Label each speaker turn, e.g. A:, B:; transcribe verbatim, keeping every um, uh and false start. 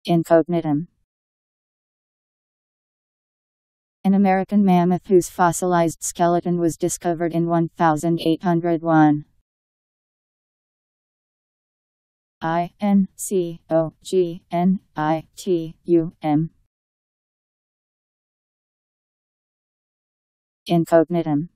A: Incognitum. An American mammoth whose fossilized skeleton was discovered in eighteen hundred one. I N C O G N I T U M. Incognitum.